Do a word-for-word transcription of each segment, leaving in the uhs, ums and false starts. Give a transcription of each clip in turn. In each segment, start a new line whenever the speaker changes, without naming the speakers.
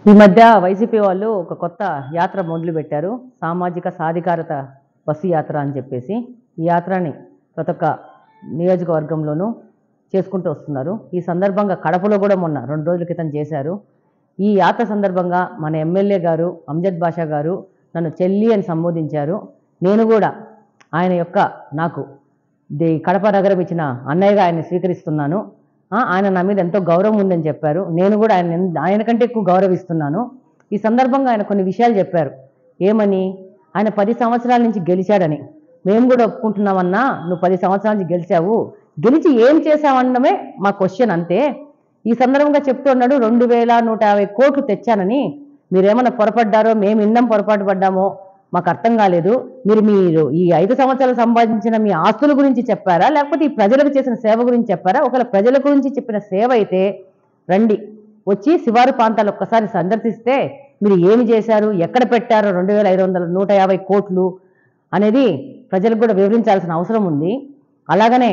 ఈ మధ్య వైసీపీ వాళ్ళు ఒక కొత్త యాత్ర మొదలుపెట్టారు. సామాజిక సాధికారత బస్సు యాత్ర అని చెప్పేసి ఈ యాత్రని ప్రతి ఒక్క నియోజకవర్గంలోనూ చేసుకుంటూ వస్తున్నారు. ఈ సందర్భంగా కడపలో కూడా మొన్న రెండు రోజుల క్రితం చేశారు. ఈ యాత్ర సందర్భంగా మన ఎమ్మెల్యే గారు అంజద్ బాషా గారు నన్ను చెల్లి అని సంబోధించారు. నేను కూడా ఆయన యొక్క నాకు ది కడప నగరం ఇచ్చిన అన్నయ్యగా ఆయన స్వీకరిస్తున్నాను. ఆయన నా మీద ఎంతో గౌరవం ఉందని చెప్పారు. నేను కూడా ఆయన ఆయన కంటే ఎక్కువ గౌరవిస్తున్నాను. ఈ సందర్భంగా ఆయన కొన్ని విషయాలు చెప్పారు. ఏమని? ఆయన పది సంవత్సరాల నుంచి గెలిచాడని. మేము కూడా ఒప్పుకుంటున్నామన్నా, నువ్వు పది సంవత్సరాల నుంచి గెలిచావు, గెలిచి ఏం చేశావన్నమే మా క్వశ్చన్ అంతే. ఈ సందర్భంగా చెప్తూ ఉన్నాడు, రెండు వేల నూట యాభై కోట్లు తెచ్చానని. మీరేమన్నా పొరపడ్డారో, మేము ఇన్నం పొరపాటు పడ్డామో మాకు అర్థం కాలేదు. మీరు మీరు ఈ ఐదు సంవత్సరాలు సంపాదించిన మీ ఆస్తుల గురించి చెప్పారా, లేకపోతే ఈ ప్రజలకు చేసిన సేవ గురించి చెప్పారా? ఒకవేళ ప్రజల గురించి చెప్పిన సేవ అయితే రండి, వచ్చి శివారు ప్రాంతాలు ఒక్కసారి సందర్శిస్తే మీరు ఏమి చేశారు, ఎక్కడ పెట్టారో రెండు వేల ఐదు వందల నూట యాభై కోట్లు అనేది ప్రజలకు కూడా వివరించాల్సిన అవసరం ఉంది. అలాగనే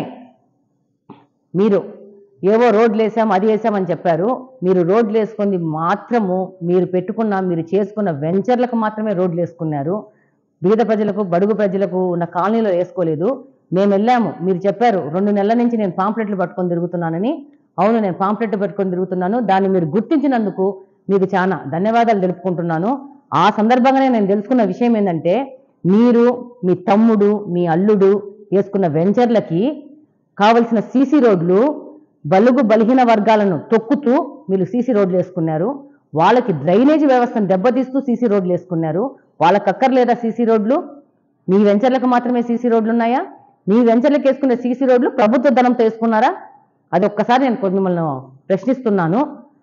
మీరు ఏవో రోడ్లు వేసాం అది వేసామని చెప్పారు. మీరు రోడ్లు వేసుకుంది మాత్రము మీరు పెట్టుకున్న మీరు చేసుకున్న వెంచర్లకు మాత్రమే రోడ్లు వేసుకున్నారు. బీద ప్రజలకు బడుగు ప్రజలకు ఉన్న కాలనీలో వేసుకోలేదు. మేము వెళ్ళాము, మీరు చెప్పారు రెండు నెలల నుంచి నేను పాంప్లెట్లు పట్టుకొని తిరుగుతున్నానని. అవును, నేను పాంప్లెట్లు పట్టుకొని తిరుగుతున్నాను. దాన్ని మీరు గుర్తించినందుకు మీకు చాలా ధన్యవాదాలు తెలుపుకుంటున్నాను. ఆ సందర్భంగానే నేను తెలుసుకున్న విషయం ఏంటంటే, మీరు మీ తమ్ముడు మీ అల్లుడు వేసుకున్న వెంచర్లకి కావలసిన సీసీ రోడ్లు బలుగు బలహీన వర్గాలను తొక్కుతూ మీరు సీసీ రోడ్లు వేసుకున్నారు. వాళ్ళకి డ్రైనేజీ వ్యవస్థను దెబ్బతీస్తూ సీసీ రోడ్లు వేసుకున్నారు. వాళ్ళకి అక్కర్లేదా సీసీ రోడ్లు? మీ వెంచర్లకు మాత్రమే సీసీ రోడ్లు ఉన్నాయా? మీ వెంచర్లకు వేసుకునే సీసీ రోడ్లు ప్రభుత్వ ధనంతో వేసుకున్నారా? అది ఒక్కసారి నేను కొన్ని మిమ్మల్ని ప్రశ్నిస్తున్నాను.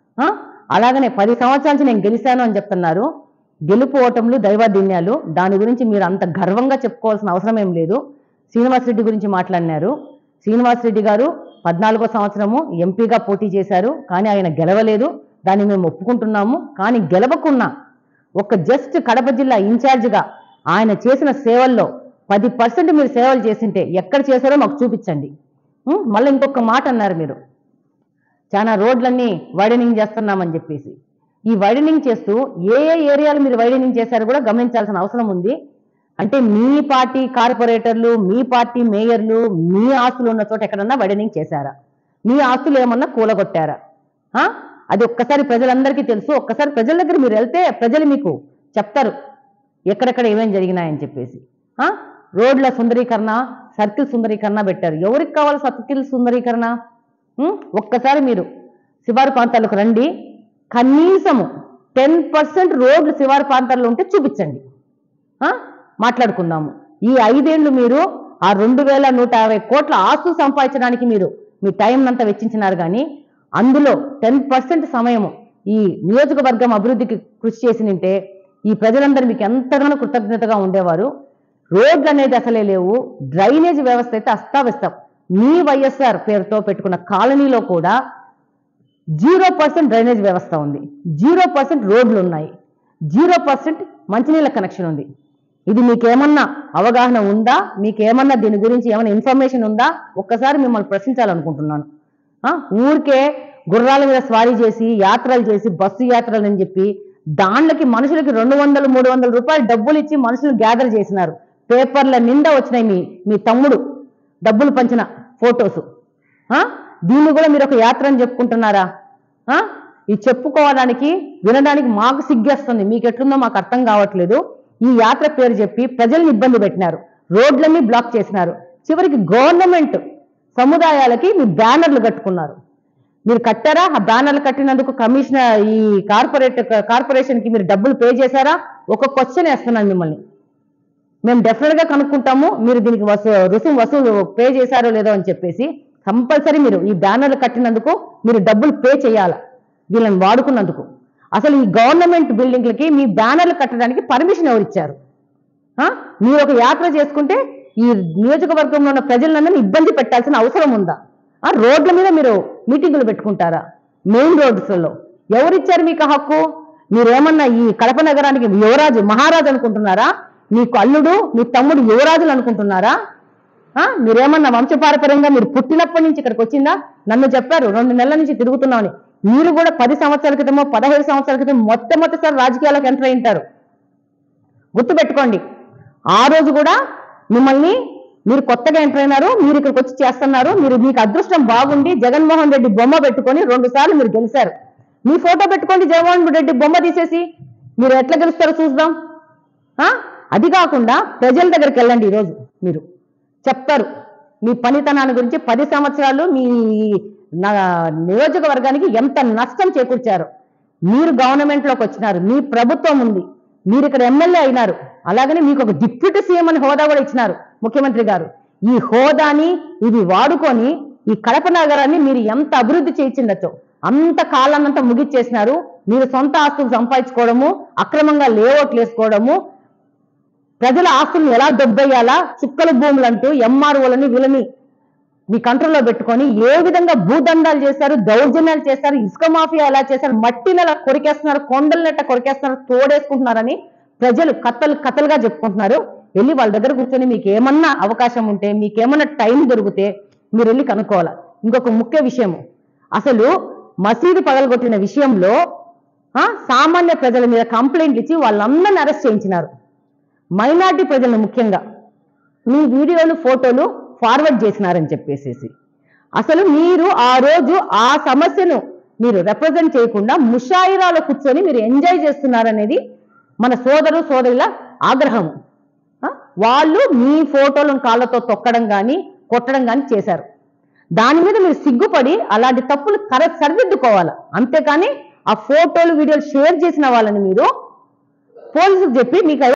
అలాగనే పది సంవత్సరాల నుంచి నేను గెలిచాను అని చెప్తున్నారు. గెలుపు ఓటములు దైవాధీన్యాలు, దాని గురించి మీరు అంత గర్వంగా చెప్పుకోవాల్సిన అవసరం ఏం లేదు. శ్రీనివాసరెడ్డి గురించి మాట్లాడినారు. శ్రీనివాసరెడ్డి గారు పద్నాలుగో సంవత్సరము ఎంపీగా పోటీ చేశారు, కానీ ఆయన గెలవలేదు. దాన్ని మేము ఒప్పుకుంటున్నాము. కానీ గెలవకున్నా ఒక జస్ట్ కడప జిల్లా ఇన్ఛార్జిగా ఆయన చేసిన సేవల్లో పది పర్సెంట్ మీరు సేవలు చేసింటే ఎక్కడ చేశారో మాకు చూపించండి. మళ్ళీ ఇంకొక మాట అన్నారు, మీరు చాలా రోడ్లన్నీ వైడనింగ్ చేస్తున్నామని చెప్పేసి. ఈ వైడనింగ్ చేస్తూ ఏ ఏ ఏరియాలు మీరు వైడనింగ్ చేశారో కూడా గమనించాల్సిన అవసరం ఉంది. అంటే మీ పార్టీ కార్పొరేటర్లు, మీ పార్టీ మేయర్లు మీ ఆస్తులు ఉన్న చోట ఎక్కడన్నా వైడనింగ్ చేశారా? మీ ఆస్తులు ఏమన్నా కూలగొట్టారా? అది ఒక్కసారి ప్రజలందరికీ తెలుసు. ఒక్కసారి ప్రజల దగ్గర మీరు వెళ్తే ప్రజలు మీకు చెప్తారు ఎక్కడెక్కడ ఏమేం జరిగినాయని చెప్పేసి. రోడ్ల సుందరీకరణ, సర్కిల్ సుందరీకరణ పెట్టారు. ఎవరికి కావాలి సర్కిల్ సుందరీకరణ? ఒక్కసారి మీరు శివారు ప్రాంతాలకు రండి, కనీసము టెన్ పర్సెంట్ రోడ్లు శివారు ప్రాంతాల్లో ఉంటే చూపించండి, మాట్లాడుకుందాము. ఈ ఐదేళ్లు మీరు ఆ రెండు వేల నూట యాభై కోట్ల ఆస్తులు సంపాదించడానికి మీరు మీ టైం అంతా వెచ్చించినారు. కానీ అందులో టెన్ పర్సెంట్ సమయము ఈ నియోజకవర్గం అభివృద్ధికి కృషి చేసి నింటే ఈ ప్రజలందరూ మీకు ఎంతగానో కృతజ్ఞతగా ఉండేవారు. రోడ్లు అనేది అసలే లేవు. డ్రైనేజ్ వ్యవస్థ అయితే అస్తావ్యస్తం. మీ వైఎస్ఆర్ పేరుతో పెట్టుకున్న కాలనీలో కూడా జీరో పర్సెంట్ డ్రైనేజ్ వ్యవస్థ ఉంది, జీరో పర్సెంట్ రోడ్లు ఉన్నాయి, జీరో పర్సెంట్ మంచినీళ్ళ కనెక్షన్ ఉంది. ఇది మీకేమన్నా అవగాహన ఉందా? మీకేమన్నా దీని గురించి ఏమైనా ఇన్ఫర్మేషన్ ఉందా? ఒక్కసారి మిమ్మల్ని ప్రశ్నించాలనుకుంటున్నాను. ఊరికే గుర్రాల మీద స్వారీ చేసి యాత్రలు చేసి బస్సు యాత్రలు అని చెప్పి దాంట్లోకి మనుషులకి రెండు వందలు మూడు వందల రూపాయలు డబ్బులు ఇచ్చి మనుషులు గ్యాదర్ చేసినారు. పేపర్ల నిండా వచ్చినాయి మీ మీ తమ్ముడు డబ్బులు పంచిన ఫొటోస్. దీన్ని కూడా మీరు ఒక యాత్ర అని చెప్పుకుంటున్నారా? ఇది చెప్పుకోవడానికి వినడానికి మాకు సిగ్గేస్తుంది. మీకు ఎట్లుందో మాకు అర్థం కావట్లేదు. ఈ యాత్ర పేరు చెప్పి ప్రజల్ని ఇబ్బంది పెట్టినారు, రోడ్లన్నీ బ్లాక్ చేసినారు. చివరికి గవర్నమెంట్ సముదాయాలకి మీ బ్యానర్లు కట్టుకున్నారు. మీరు కట్టారా? ఆ బ్యానర్లు కట్టినందుకు కమిషనర్ ఈ కార్పొరేట్ కార్పొరేషన్కి మీరు డబ్బులు పే చేశారా? ఒక క్వశ్చన్ వేస్తున్నాను మిమ్మల్ని. మేము డెఫినెట్గా కనుక్కుంటాము మీరు దీనికి వసూ రుసుము వసూలు పే చేశారో లేదో అని చెప్పేసి. కంపల్సరీ మీరు ఈ బ్యానర్లు కట్టినందుకు మీరు డబ్బులు పే చేయాలి వీళ్ళని వాడుకున్నందుకు. అసలు ఈ గవర్నమెంట్ బిల్డింగ్లకి మీ బ్యానర్లు కట్టడానికి పర్మిషన్ ఎవరు ఇచ్చారు? మీరు ఒక యాత్ర చేసుకుంటే ఈ నియోజకవర్గంలో ఉన్న ప్రజలందరినీ ఇబ్బంది పెట్టాల్సిన అవసరం ఉందా? రోడ్ల మీద మీరు మీటింగులు పెట్టుకుంటారా? మెయిన్ రోడ్స్లో ఎవరిచ్చారు మీకు హక్కు? మీరేమన్నా ఈ కడప నగరానికి యువరాజు మహారాజు అనుకుంటున్నారా? మీకు అల్లుడు మీ తమ్ముడు యువరాజులు అనుకుంటున్నారా? మీరేమన్నా వంశపారపర్యంగా మీరు పుట్టినప్పటి నుంచి ఇక్కడికి వచ్చిందా? నన్ను చెప్పారు రెండు నెలల నుంచి తిరుగుతున్నామని. మీరు కూడా పది సంవత్సరాల క్రితమో పదహైదు సంవత్సరాల క్రితం మొట్టమొదటిసారి రాజకీయాలకు ఎంటర్ అయి ఉంటారు. గుర్తుపెట్టుకోండి, ఆ రోజు కూడా మిమ్మల్ని మీరు కొత్తగా ఎంటర్ అయినారు, మీరు ఇక్కడికి వచ్చి చేస్తున్నారు. మీరు మీకు అదృష్టం బాగుండి జగన్మోహన్ రెడ్డి బొమ్మ పెట్టుకొని రెండు సార్లు మీరు గెలిచారు. మీ ఫోటో పెట్టుకోండి, జగన్మోహన్ రెడ్డి బొమ్మ తీసేసి మీరు ఎట్లా గెలుస్తారో చూద్దాం. అది కాకుండా ప్రజల దగ్గరికి వెళ్ళండి. ఈరోజు మీరు చెప్తారు మీ పనితనాన్ని గురించి. పది సంవత్సరాలు మీ నియోజకవర్గానికి ఎంత నష్టం చేకూర్చారు. మీరు గవర్నమెంట్లోకి వచ్చినారు, మీ ప్రభుత్వం ఉంది, మీరు ఇక్కడ ఎమ్మెల్యే అయినారు, అలాగనే మీకు ఒక డిప్యూటీ సీఎం అని హోదా కూడా ఇచ్చినారు ముఖ్యమంత్రి గారు. ఈ హోదాని ఇది వాడుకొని ఈ కడప నగరాన్ని మీరు ఎంత అభివృద్ధి చేయించిండొచ్చో అంత కాలాన్నంతా ముగిచ్చేసినారు. మీరు సొంత ఆస్తులు సంపాదించుకోవడము, అక్రమంగా లేఅవుట్లు వేసుకోవడము, ప్రజల ఆస్తులను ఎలా దొబ్బేయాలా, చుక్కల భూములంటూ ఎంఆర్ఓలని వీళ్ళని మీ కంట్రోల్లో పెట్టుకొని ఏ విధంగా భూదండాలు చేశారు, దౌర్జన్యాలు చేశారు, ఇసుక మాఫియా ఎలా చేశారు, మట్టిని ఎలా కొరికేస్తున్నారు, కొండలనెట్ట కొరికేస్తున్నారు, తోడేసుకుంటున్నారని ప్రజలు కథలు కథలుగా చెప్పుకుంటున్నారు. వెళ్ళి వాళ్ళ దగ్గర కూర్చొని మీకు ఏమన్నా అవకాశం ఉంటే, మీకేమన్నా టైం దొరికితే మీరు వెళ్ళి కనుక్కోవాలి. ఇంకొక ముఖ్య విషయం, అసలు మసీదు పగలగొట్టిన విషయంలో సామాన్య ప్రజల మీద కంప్లైంట్లు ఇచ్చి వాళ్ళందరినీ అరెస్ట్ చేయించినారు. మైనార్టీ ప్రజలను ముఖ్యంగా మీ వీడియోలు ఫోటోలు ఫార్వర్డ్ చేసినారని చెప్పేసేసి అసలు మీరు ఆ రోజు ఆ సమస్యను మీరు రిప్రజెంట్ చేయకుండా ముషాయిరాలో కూర్చొని మీరు ఎంజాయ్ చేస్తున్నారనేది మన సోదరు సోదరుల ఆగ్రహం. వాళ్ళు మీ ఫోటోలను కాళ్ళతో తొక్కడం కానీ కొట్టడం కానీ చేశారు. దాని మీద మీరు సిగ్గుపడి అలాంటి తప్పులు కరెక్ట్ సరిదిద్దుకోవాలి. అంతేకాని ఆ ఫోటోలు వీడియోలు షేర్ చేసిన వాళ్ళని మీరు పోలీసులకు చెప్పి మీకు